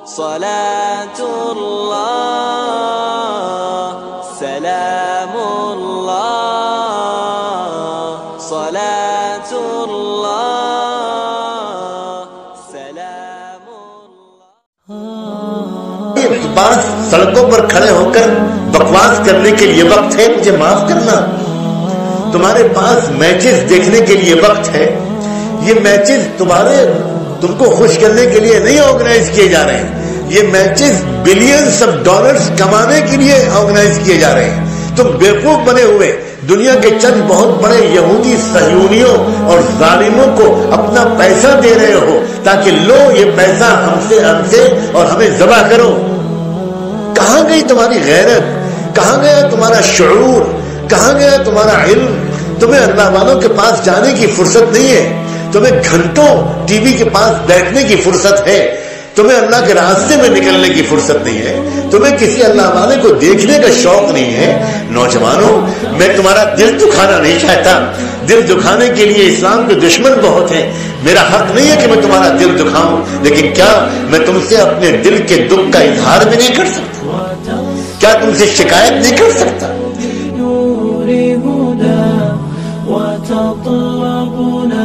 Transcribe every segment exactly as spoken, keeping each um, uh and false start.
صلاة الله سلام الله صلاة الله سلام الله بعض سڑکوں پر کھڑے ہو کر بکواس کرنے کے لیے وقت ہے، مجھے معاف کرنا. تمہارے پاس میچز دیکھنے کے لیے وقت ہے. یہ میچز تمہارے تم کو خوش کرنے کے لیے نہیں آرگنائز کیے جا رہے ہیں. یہ میچز بلینز آف ڈالرز کمانے کے لیے آرگنائز کیے جا رہے ہیں. تم بیوقوف بنے ہوئے دنیا کے چند بہت بڑے یہودی صہیونیوں اور ظالموں کو اپنا پیسہ دے رہے ہو تاکہ لو یہ پیسہ ہم سے ہم سے اور ہمیں ذبح کرو. کہاں گئی تمہاری غیرت؟ کہاں گیا تمہارا شعور؟ کہاں گیا تمہارا علم؟ تمہیں اللہ والوں کے پاس جانے کی فرصت نہیں ہے. تمہیں گھنٹوں ٹی وی کے پاس بیٹھنے کی فرصت ہے. تمہیں اللہ کے راستے میں نکلنے کی فرصت نہیں ہے. تمہیں کسی اللہ والے کو دیکھنے کا شوق نہیں ہے. نوجوانوں، میں تمہارا دل دکھانا نہیں چاہتا. دل دکھانے کے لیے اسلام کے دشمن بہت ہیں. میرا حق نہیں ہے کہ میں تمہارا دل دکھاؤں، لیکن کیا میں تم سے اپنے دل کے دکھ کا اظہار بھی نہیں کر سکتا؟ کیا تم سے شکایت نہیں کر سکتا؟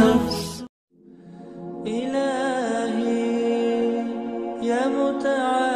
إلهي يا متعال